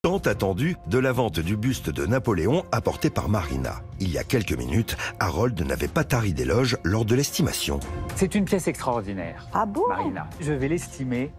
tant attendu de la vente du buste de Napoléon apporté par Marina. Il y a quelques minutes, Harold n'avait pas tari d'éloges lors de l'estimation. C'est une pièce extraordinaire. Ah bon? Marina, je vais l'estimer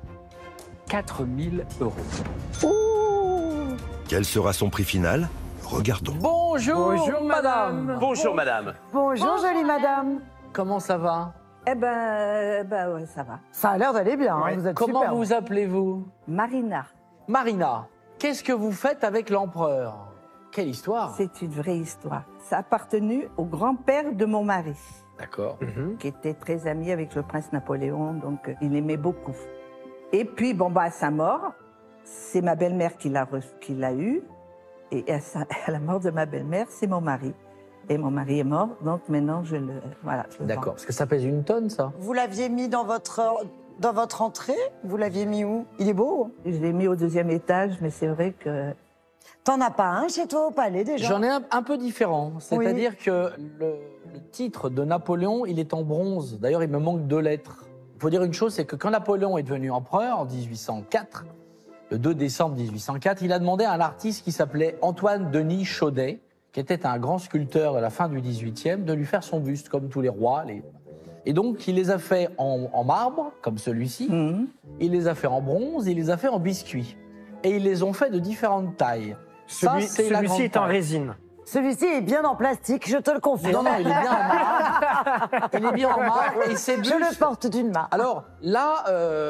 4 000 €. Ouh! Quel sera son prix final? Regardons. Bonjour madame. Bonjour madame. Bonjour, jolie madame. Comment ça va? Eh ben ouais, ça va. Ça a l'air d'aller bien, hein, vous êtes Comment super. vous appelez-vous? Marina, Marina, qu'est-ce que vous faites avec l'empereur? Quelle histoire? c'est une vraie histoire. Ça a appartenu au grand-père de mon mari, D'accord. qui était très ami avec le prince Napoléon, donc il l'aimait beaucoup. Et puis, bon, bah, à sa mort, c'est ma belle-mère qui l'a eu. Et à la mort de ma belle-mère, c'est mon mari. Et mon mari est mort, donc maintenant, je le vends. D'accord, parce que ça pèse une tonne, ça. Vous l'aviez mis dans votre entrée? Vous l'aviez mis où? Il est beau. Je l'ai mis au 2e étage, mais c'est vrai que... T'en as pas un chez toi au palais déjà? J'en ai un peu différent. C'est-à-dire que le titre de Napoléon, il est en bronze. D'ailleurs, il me manque 2 lettres. Il faut dire une chose, c'est que quand Napoléon est devenu empereur en 1804, le 2 décembre 1804, il a demandé à un artiste qui s'appelait Antoine Denis Chaudet, qui était un grand sculpteur de la fin du 18e, de lui faire son buste, comme tous les rois. Et donc, il les a fait en marbre, comme celui-ci. Il les a fait en bronze, il les a fait en biscuit. Et ils les ont fait de différentes tailles. Celui-ci est en résine. Celui-ci est bien en plastique, je te le confirme. Non, il est bien en marbre. Il est bien en marbre et c'est Je le porte d'une main. Alors là,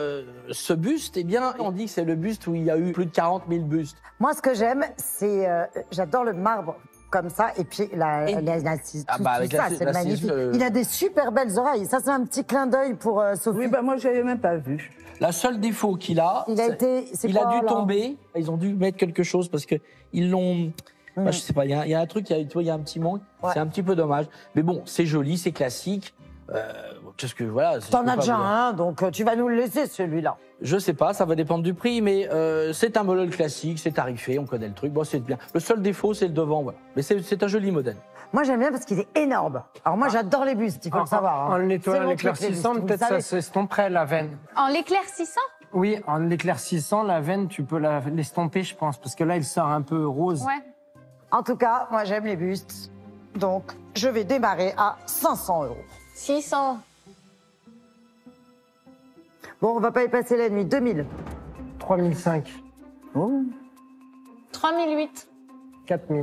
ce buste, eh bien, on dit que c'est le buste où il y a eu plus de 40 000 bustes. Moi, ce que j'aime, c'est... j'adore le marbre comme ça, et puis la avec ça, c'est la magnifique. ciseuse, Il a des super belles oreilles. Ça, c'est un petit clin d'œil pour Sophie. Oui, bah moi, je l'avais même pas vu. La seule défaut qu'il a, Il a dû tomber. Ils ont dû mettre quelque chose parce que ils l'ont... Bah, je sais pas, il y a un truc, il y a un petit manque. Ouais. C'est un petit peu dommage. Mais bon, c'est joli, c'est classique. Qu'est-ce que voilà. T'en as déjà un, donc tu vas nous le laisser, celui-là. Je sais pas, ça va dépendre du prix, mais c'est un modèle classique, c'est tarifé, on connaît le truc. Bon, c'est bien. Le seul défaut, c'est le devant, voilà. Mais c'est un joli modèle. Moi, j'aime bien parce qu'il est énorme. Alors moi, j'adore les bustes, il faut le savoir. En hein. nettoyant, C'est mon truc, les l'éclaircissant, bustes, peut-être vous ça savez. s'estomperait la veine. En l'éclaircissant? Oui, en l'éclaircissant, la veine, tu peux l'estomper, je pense, parce que là, il sort un peu rose. Ouais. En tout cas, moi, j'aime les bustes. Donc, je vais démarrer à 500 €. 600. Bon, on va pas y passer la nuit. 2000. 3005, Oh. 3008. 4000,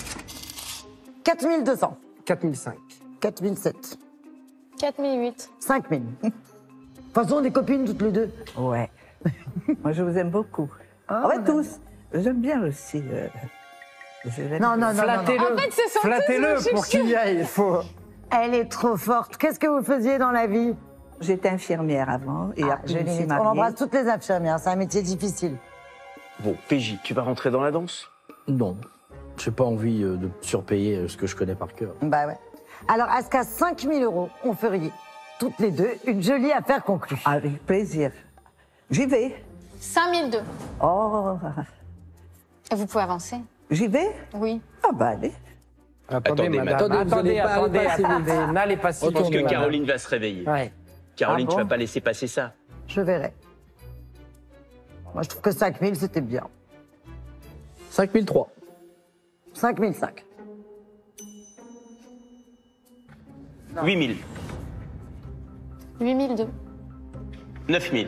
4200. 4005. 4007. 4008. 5000. De toute façon, on est copines toutes les deux. Ouais. Moi, je vous aime beaucoup. Ah, ouais, ben. tous. J'aime bien aussi. Je l'aime Non, bien. non, non, non, non. Flattez-le. En fait, ce sont tous Flattez-le vos pour qu'il y aille. Il faut... Elle est trop forte. Qu'est-ce que vous faisiez dans la vie? J'étais infirmière avant et après, je me suis On mariée. embrasse toutes les infirmières, c'est un métier difficile. Bon, PJ, tu vas rentrer dans la danse? Non, j'ai pas envie de surpayer ce que je connais par cœur. Bah ouais. Alors, à ce qu'à 5000 €, on ferait toutes les deux une jolie affaire conclue. Avec plaisir. J'y vais. 5002. Oh, Et vous pouvez avancer? j'y vais? Oui. Ah bah allez. Attendez, mais madame. attendez, vous allez pas- allez pas si vite. N'allez pas si Je pense vite, que madame. Caroline va se réveiller. Ouais. Caroline, Ah bon tu vas pas laisser passer ça. Je verrai. Moi, je trouve que 5000, c'était bien. 5003. 5005. 8000, 8002. 9000,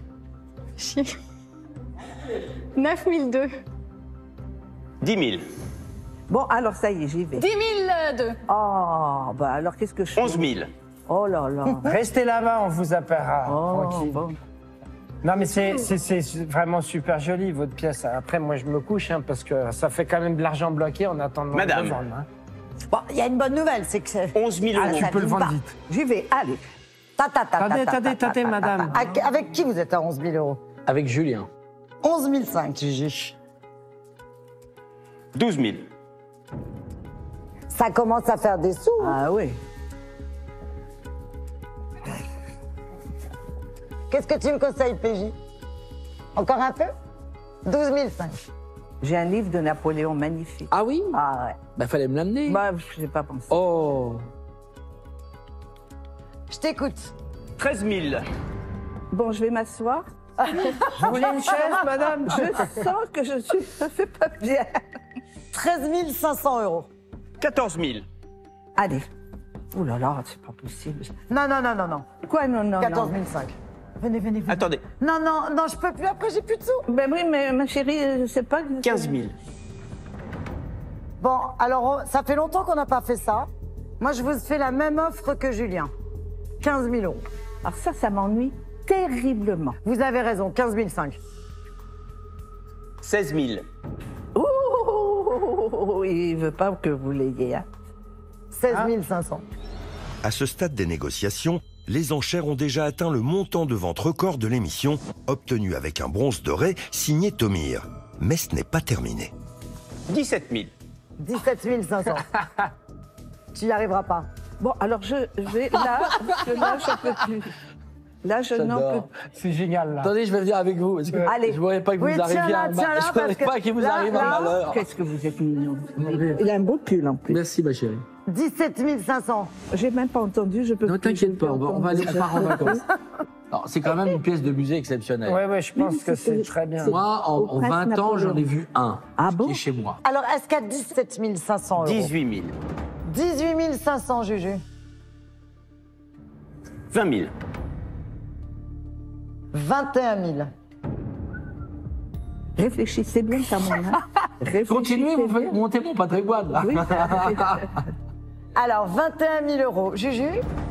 9002. 10 000, Bon, alors ça y est, j'y vais. 10002. Oh, bah alors qu'est-ce que je fais? 11 000. Oh là là. Restez là-bas, on vous appellera. Oh, Tranquille. bon. Non, mais c'est vraiment super joli, votre pièce. Après, moi, je me couche, hein, parce que ça fait quand même de l'argent bloqué en attendant Madame. le lendemain. Bon, il y a une bonne nouvelle, c'est que... 11 000 Ah, euros. Tu ça peux le vite vendre pas. vite. J'y vais, allez. Attendez, madame. Avec qui vous êtes à 11 000 €? Avec Julien. 11 500, Gigi. 12 000. Ça commence à faire des sous. Ah oui. Qu'est-ce que tu me conseilles, PJ? Encore un peu? 12 500. J'ai un livre de Napoléon magnifique. Ah oui? Ah ouais. Bah fallait me l'amener. Bah, j'ai pas pensé. Oh. Je t'écoute. 13 000. Bon, je vais m'asseoir. Vous voulez une chaise, madame? Je sens que je ne fais pas bien. 13 500 euros. 14 000. Allez. Ouh là là, c'est pas possible. Non, non, non, non, non. Quoi, non, non, 14 non. 500. Venez, venez, venez. Attendez, Non, non, non, je peux plus. Après, j'ai plus de sous. Ben oui, mais ma chérie, je sais pas. 15 000. Bon, alors, ça fait longtemps qu'on n'a pas fait ça. Moi, je vous fais la même offre que Julien. 15 000 euros. Alors ça m'ennuie terriblement. Vous avez raison, 15 500. 16 000. Ouh, il veut pas que vous l'ayez. Hein. 16 500. À ce stade des négociations, les enchères ont déjà atteint le montant de vente record de l'émission, obtenu avec un bronze doré signé Tomir. Mais ce n'est pas terminé. 17 000. 17 500. Tu n'y arriveras pas. Bon, alors je vais là, parce que là, je peux plus. Là, je n'en peux J'adore. plus. C'est génial, là. Attendez, je vais venir avec vous. Parce que Allez. je ne voudrais pas que Oui, vous arriviez tiens là, à tiens là, je voudrais parce que pas qu'il vous là, arrive là, un malheur. Qu'est-ce que vous êtes mignon. Il a un beau pull en plus. Merci, ma chérie. 17 500. J'ai même pas entendu, je peux Non, plus. t'inquiète pas, on va aller on part en vacances. Non, c'est quand même une pièce de musée exceptionnelle. Ouais, ouais, je pense Oui, que c'est- c'est très bien. Moi, en Au Prince 20 ans, j'en ai Napoléon. vu un. Ah bon Qui est chez moi. Alors, est-ce qu'à 17 500 euros 18 000. 18 500, Juju. 20 000. 21 000. Réfléchissez bien quand même. Hein. Continuez, vous faites monter mon patrimoine. Là. Oui. Alors, 21 000 euros. Juju.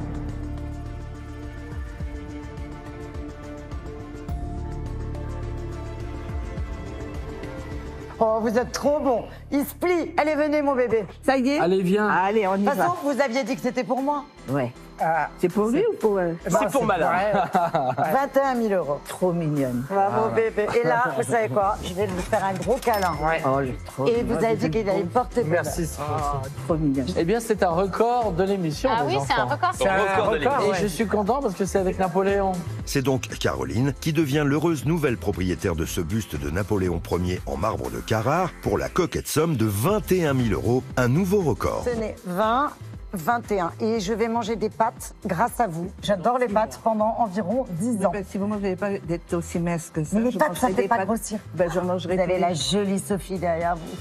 Oh, vous êtes trop bon. Il se plie. Allez, venez, mon bébé. Ça y est. Allez, viens. Allez, on y De toute va. façon, vous aviez dit que c'était pour moi. Ouais. Ah, C'est pour lui ou pour C'est pour Malin. elle. 21 000 euros. Trop mignonne. Bravo, bébé. Et là, vous savez quoi? Je vais lui faire un gros câlin. Oh, elle est trop Et vous avez dit qu'il allait porter bonheur. Merci, c'est trop mignonne. Eh bien, c'est un record de l'émission. Ah les oui, c'est un enfants. record. C'est un Record de record, Et ouais. je suis content parce que c'est avec Napoléon. C'est donc Caroline qui devient l'heureuse nouvelle propriétaire de ce buste de Napoléon Ier en marbre de Carrare pour la coquette somme de 21 000 euros, un nouveau record. Ce n'est 20, 21. Et je vais manger des pâtes grâce à vous. J'adore les pâtes pendant environ 10 ans. Ben, si vous ne m'avez pas d'être aussi mince que ça, Mais les je pâtes, ça mangerai ne fait des pas pâtes. grossir. Ben, je mangerai Vous avez des- la jolie Sophie derrière vous.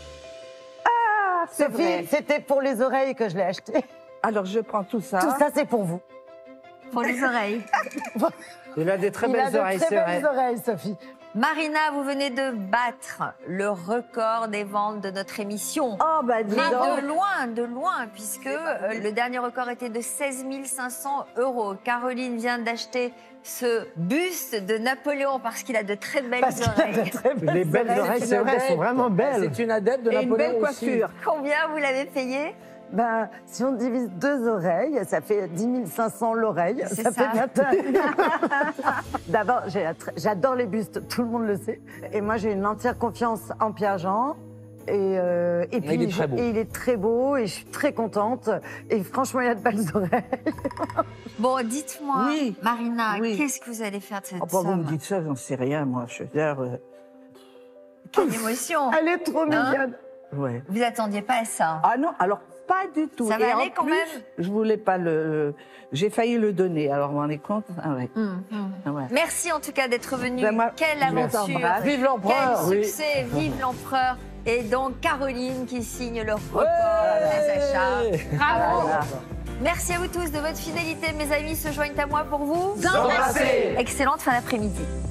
Ah, c'est Sophie, vrai. c'était pour les oreilles que je l'ai acheté. Alors, je prends tout ça. Tout ça, c'est pour vous. Pour les oreilles. Il a des très Il a belles de oreilles, très c'est vrai. belles oreilles, Sophie. Marina, vous venez de battre le record des ventes de notre émission. Oh, bah, dis Mais donc. de loin, puisque le dernier record était de 16 500 euros. Caroline vient d'acheter ce buste de Napoléon parce qu'il a de très belles Parce qu'il a oreilles. de très belles Les belles oreilles, c'est vrai, elles sont vraiment belles. C'est une adepte de Et une Napoléon belle aussi. coiffure. Combien vous l'avez payé? Ben, si on divise 2 oreilles, ça fait 10 500 l'oreille. C'est Ça ça. fait 21 000. D'abord, j'adore les bustes, tout le monde le sait. Et moi, j'ai une entière confiance en Pierre-Jean. Et puis, il est très beau. et il est très beau et je suis très contente. Et franchement, il a de belles oreilles. Bon, dites-moi, Oui. Marina, Oui. qu'est-ce que vous allez faire de cette Oh, bah, vous me somme? dites ça, j'en sais rien, moi. Je veux dire, Quelle émotion! Elle est trop mignonne. ouais. Vous attendiez pas à ça? Ah non, alors pas du tout. Ça va Et en aller quand plus, même? Je voulais pas le. J'ai failli le donner. Alors, vous vous rendez compte? Ah ouais. Ah ouais. Merci en tout cas d'être venu. Ben, moi, Quelle je vous aventure! embrasse. Vive l'empereur, Quel oui. succès! Vive l'empereur! Et donc Caroline qui signe le record Ouais. des achats. Bravo! Voilà. Merci à vous tous de votre fidélité. Mes amis se joignent à moi pour vous Embrassez. Excellente fin d'après-midi.